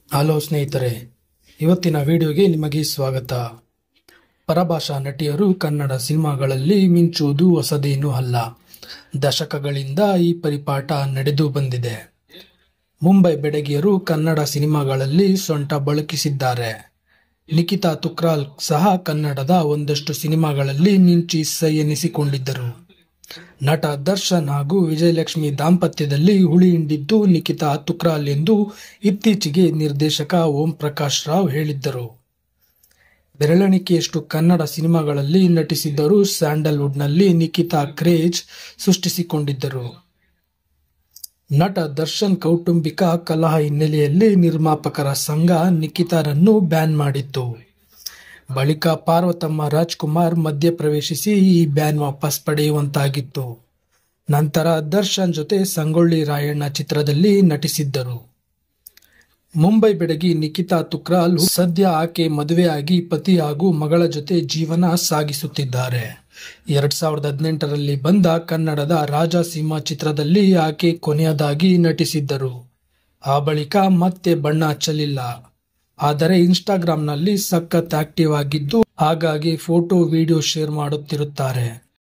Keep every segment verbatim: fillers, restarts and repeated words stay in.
Hello ಸ್ನೇಹಿತರೆ, ಇವತ್ತಿನ ವಿಡಿಯೋಗೆ ನಿಮಗೆ ಸ್ವಾಗತ. ಪರಭಾಷಾ ನಟಿಯರು ಕನ್ನಡ ಸಿನಿಮಾಗಳಲ್ಲಿ ಮಿಂಚುವುದು ಹೊಸದೇನೂ ಅಲ್ಲ. ದಶಕಗಳಿಂದ ಈ ಪರಿಪಾಠ ನಡೆದು ಬಂದಿದೆ. ಮುಂಬೈ ಬೆಡಗಿಯರು ಕನ್ನಡ ಸಿನಿಮಾಗಳಲ್ಲಿ ಸೊಂಟ ಬಳಕಿಸಿದ್ದಾರೆ. ನಿಖಿತಾ ತುಕ್ರಾಲ್ ಸಹ ಕನ್ನಡದ ಒಂದಷ್ಟು ಸಿನಿಮಾಗಳಲ್ಲಿ ಮಿಂಚಿ ಸೈ ಎನಿಸಿಕೊಂಡಿದ್ದರು. ನಟ ದರ್ಶನ್ ಹಾಗೂ ವಿಜಯಲಕ್ಷ್ಮಿ ದಾಂಪತ್ಯದಲ್ಲಿ ಹುಳಿ ಹಿಂಡಿದ್ದು ನಿಖಿತಾ ತುಕ್ರಾಲ್ ಎಂದು ಇತ್ತೀಚೆಗೆ ನಿರ್ದೇಶಕ ಓಂ ಪ್ರಕಾಶ್ ರಾವ್ ಹೇಳಿದ್ದರು. ಬೆರಳೆಣಿಕೆಯಷ್ಟು ಕನ್ನಡ ಸಿನಿಮಾಗಳಲ್ಲಿ ನಟಿಸಿದ್ದರೂ ಸ್ಯಾಂಡಲ್ವುಡ್ನಲ್ಲಿ ನಿಖಿತಾ ಕ್ರೇಜ್ ಸೃಷ್ಟಿಸಿಕೊಂಡಿದ್ದರು. ನಟ ದರ್ಶನ್ ಕೌಟುಂಬಿಕ ಕಲಹ ಹಿನ್ನೆಲೆಯಲ್ಲಿ ನಿರ್ಮಾಪಕರ ಸಂಘ ನಿಖಿತಾರನ್ನು ಬ್ಯಾನ್ ಮಾಡಿತ್ತು. ಬಳಿಕ ಪಾರ್ವತಮ್ಮ ರಾಜ್ಕುಮಾರ್ ಮಧ್ಯಪ್ರವೇಶಿಸಿ ಈ ಬ್ಯಾನ್ ವಾಪಸ್ ಪಡೆಯುವಂತಾಗಿತ್ತು. ನಂತರ ದರ್ಶನ್ ಜೊತೆ ಸಂಗೊಳ್ಳಿ ರಾಯಣ್ಣ ಚಿತ್ರದಲ್ಲಿ ನಟಿಸಿದ್ದರು. ಮುಂಬೈ ಬೆಡಗಿ ನಿಖಿತಾ ತುಕ್ರಾಲ್ ಸದ್ಯ ಆಕೆ ಮದುವೆಯಾಗಿ ಪತಿ ಹಾಗೂ ಮಗಳ ಜೊತೆ ಜೀವನ ಸಾಗಿಸುತ್ತಿದ್ದಾರೆ. ಎರಡ್ ಸಾವಿರದ ಹದಿನೆಂಟರಲ್ಲಿ ಬಂದ ಕನ್ನಡದ ರಾಜಸಿಂಹ ಚಿತ್ರದಲ್ಲಿ ಆಕೆ ಕೊನೆಯದಾಗಿ ನಟಿಸಿದ್ದರು. ಆ ಬಳಿಕ ಮತ್ತೆ ಬಣ್ಣ ಹಚ್ಚಲಿಲ್ಲ. ಆದರೆ ಇನ್ಸ್ಟಾಗ್ರಾಂನಲ್ಲಿ ಸಖತ್ ಆಕ್ಟಿವ್ ಆಗಿದ್ದು ಹಾಗಾಗಿ ಫೋಟೋ ವಿಡಿಯೋ ಶೇರ್ ಮಾಡುತ್ತಿರುತ್ತಾರೆ.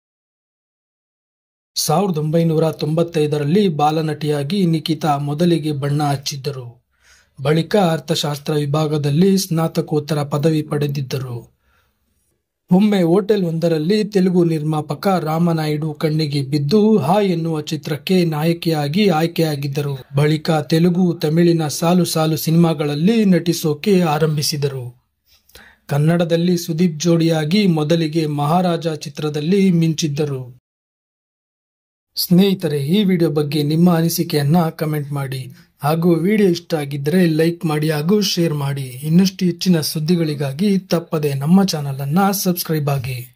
ಸಾವಿರದ ಒಂಬೈನೂರ ತೊಂಬತ್ತೈದರಲ್ಲಿ ಬಾಲನಟಿಯಾಗಿ ನಿಖಿತಾ ಮೊದಲಿಗೆ ಬಣ್ಣ ಹಚ್ಚಿದ್ದರು. ಬಳಿಕ ಅರ್ಥಶಾಸ್ತ್ರ ವಿಭಾಗದಲ್ಲಿ ಸ್ನಾತಕೋತ್ತರ ಪದವಿ ಪಡೆದಿದ್ದರು. ಒಮ್ಮೆ ಹೋಟೆಲ್ ಒಂದರಲ್ಲಿ ತೆಲುಗು ನಿರ್ಮಾಪಕ ರಾಮನಾಯ್ಡು ಕಣ್ಣಿಗೆ ಬಿದ್ದು ಹಾ ಎನ್ನುವ ಚಿತ್ರಕ್ಕೆ ನಾಯಕಿಯಾಗಿ ಆಯ್ಕೆಯಾಗಿದ್ದರು. ಬಳಿಕ ತೆಲುಗು, ತಮಿಳಿನ ಸಾಲು ಸಾಲು ಸಿನಿಮಾಗಳಲ್ಲಿ ನಟಿಸೋಕೆ ಆರಂಭಿಸಿದರು. ಕನ್ನಡದಲ್ಲಿ ಸುದೀಪ್ ಜೋಡಿಯಾಗಿ ಮೊದಲಿಗೆ ಮಹಾರಾಜ ಚಿತ್ರದಲ್ಲಿ ಮಿಂಚಿದ್ದರು. ಸ್ನೇಹಿತರೆ, ಈ ವಿಡಿಯೋ ಬಗ್ಗೆ ನಿಮ್ಮ ಅನಿಸಿಕೆಯನ್ನ ಕಮೆಂಟ್ ಮಾಡಿ ಹಾಗೂ ವಿಡಿಯೋ ಇಷ್ಟ ಆಗಿದ್ದರೆ ಲೈಕ್ ಮಾಡಿ ಹಾಗೂ ಶೇರ್ ಮಾಡಿ. ಇನ್ನಷ್ಟು ಹೆಚ್ಚಿನ ಸುದ್ದಿಗಳಿಗಾಗಿ ತಪ್ಪದೆ ನಮ್ಮ ಚಾನೆಲ್ ಅನ್ನ ಸಬ್ಸ್ಕ್ರೈಬ್ ಆಗಿ.